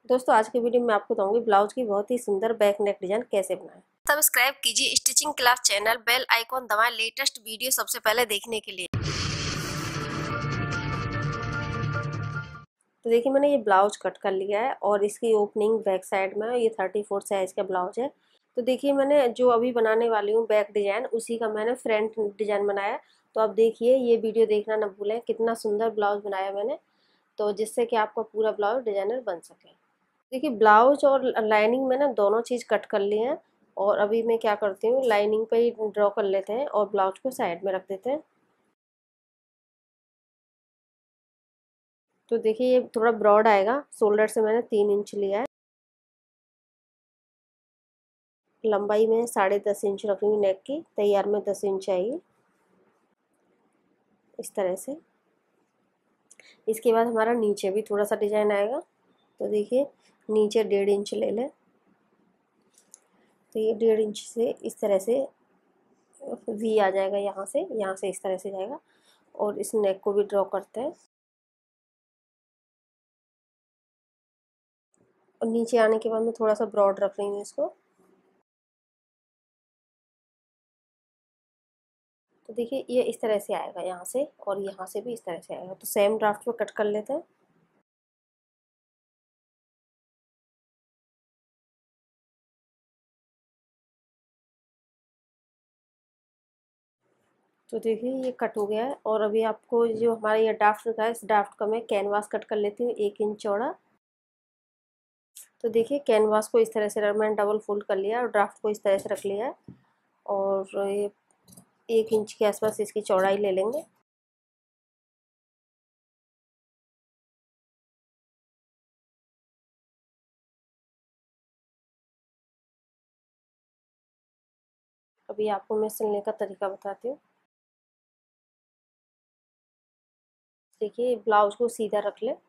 दोस्तों आज की वीडियो में आपको बताऊंगी ब्लाउज की बहुत ही सुंदर बैक नेक डिजाइन कैसे बनाएं। सब्सक्राइब कीजिए stitching class channel, bell icon दबाएं लेटेस्ट वीडियो सबसे पहले देखने के लिए। तो देखिए मैंने ये ब्लाउज कट कर लिया है और इसकी ओपनिंग बैक साइड में है। ये 34 साइज का ब्लाउज है। तो देखिए मैंने जो अभी बनाने वाली हूँ बैक डिजाइन, उसी का मैंने फ्रंट डिजाइन बनाया। तो आप देखिए ये वीडियो देखना ना भूलें, कितना सुंदर ब्लाउज बनाया मैंने, तो जिससे कि आपका पूरा ब्लाउज डिजाइनर बन सके। देखिए ब्लाउज और लाइनिंग में ना दोनों चीज़ कट कर लिए हैं। और अभी मैं क्या करती हूँ, लाइनिंग पे ही ड्रॉ कर लेते हैं और ब्लाउज को साइड में रख देते हैं। तो देखिए ये थोड़ा ब्रॉड आएगा, शोल्डर से मैंने 3 इंच लिया है। लंबाई में 10.5 इंच रखूँगी, नेक की तैयार में 10 इंच आएगी इस तरह से। इसके बाद हमारा नीचे भी थोड़ा सा डिजाइन आएगा। तो देखिए नीचे 1.5 इंच ले लें। तो ये 1.5 इंच से इस तरह से वी आ जाएगा, यहाँ से इस तरह से जाएगा। और इस नेक को भी ड्रॉ करते हैं और नीचे आने के बाद मैं थोड़ा सा ब्रॉड रख रही हूँ इसको। तो देखिए ये इस तरह से आएगा यहाँ से, और यहाँ से भी इस तरह से आएगा। तो सेम ड्राफ्ट में कट कर लेते हैं। तो देखिए ये कट हो गया है। और अभी आपको जो हमारा ये ड्राफ्ट रखा है, इस ड्राफ्ट का मैं कैनवास कट कर लेती हूँ 1 इंच चौड़ा। तो देखिए कैनवास को इस तरह से मैंने डबल फोल्ड कर लिया और ड्राफ्ट को इस तरह से रख लिया है। और ये 1 इंच के आसपास इसकी चौड़ाई ले लेंगे। अभी आपको मैं सिलने का तरीका बताती हूँ। देखिए ब्लाउज को सीधा रख ले।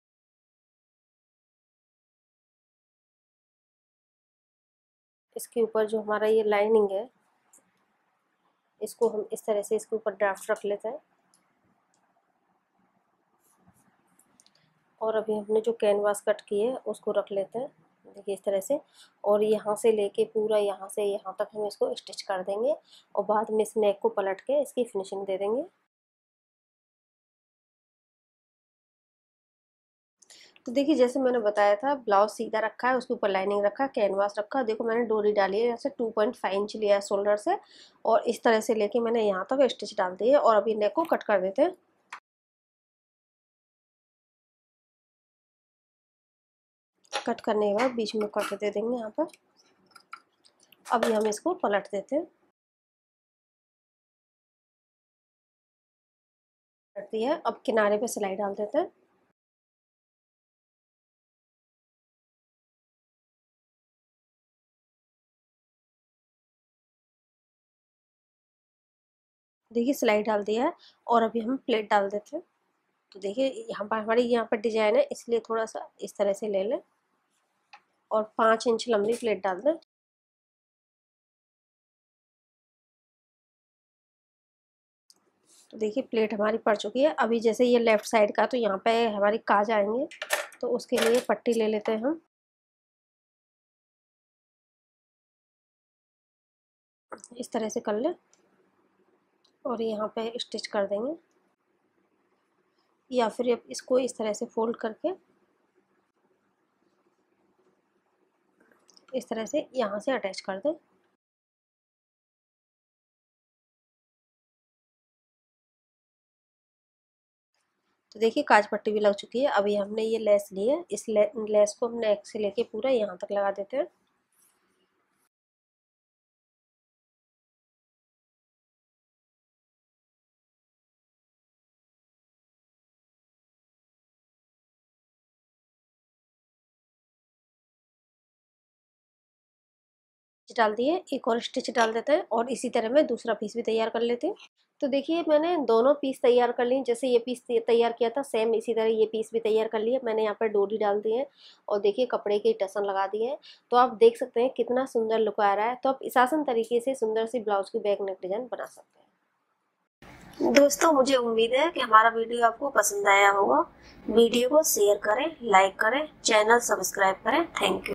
इसके ऊपर जो हमारा ये लाइनिंग है, इसको हम इस तरह से इसके ऊपर ड्राफ्ट रख लेते हैं। और अभी हमने जो कैनवास कट की है उसको रख लेते हैं, देखिए इस तरह से। और यहाँ से लेके पूरा यहाँ से यहाँ तक हम इसको स्टिच कर देंगे और बाद में इस नेक को पलट के इसकी फिनिशिंग दे देंगे। तो देखिए जैसे मैंने बताया था, ब्लाउज सीधा रखा है, उसके ऊपर लाइनिंग रखा, कैनवास रखा। देखो मैंने डोरी डाली है, यहाँ से 2.5 इंच लिया है शोल्डर से, और इस तरह से लेके मैंने यहाँ तक स्टिच डाल दी है। और अभी नेक को कट कर देते हैं। कट करने के बाद बीच में कट दे देंगे यहाँ पर। अभी हम इसको पलट देते हैं। पलट दिया है, अब किनारे पे सिलाई डाल देते हैं। देखिए सिलाई डाल दिया है और अभी हम प्लेट डाल देते हैं। तो देखिए यहाँ पर हमारी यहाँ पर डिजाइन है, इसलिए थोड़ा सा इस तरह से ले लें और 5 इंच लंबी प्लेट डाल दें। तो देखिए प्लेट हमारी पड़ चुकी है। अभी जैसे ये लेफ्ट साइड का, तो यहाँ पे हमारी काज आएंगे, तो उसके लिए पट्टी ले लेते हैं हम। इस तरह से कर लें और यहाँ पे स्टिच कर देंगे, या फिर इसको इस तरह से फोल्ड करके इस तरह से यहाँ से अटैच कर दें। तो देखिए काज पट्टी भी लग चुकी है। अभी हमने ये लेस ली है, इस लेस को हमने एक से लेके पूरा यहाँ तक लगा देते हैं। डाल दिए, एक और स्टिच डाल देते हैं और इसी तरह मैं दूसरा पीस भी तैयार कर लेती हूँ। तो देखिए मैंने दोनों पीस तैयार कर ली। जैसे ये पीस तैयार किया था, सेम इसी तरह ये पीस भी तैयार कर लिए। मैंने यहाँ पर डोरी डाल दी है और देखिए कपड़े के टसन लगा दिए हैं। तो आप देख सकते हैं कितना सुंदर लुक आ रहा है। तो आप इस आसान तरीके से सुंदर सी ब्लाउज की बैक नेक डिजाइन बना सकते हैं। दोस्तों मुझे उम्मीद है कि हमारा वीडियो आपको पसंद आया होगा। वीडियो को शेयर करें, लाइक करें, चैनल सब्सक्राइब करें। Thank you.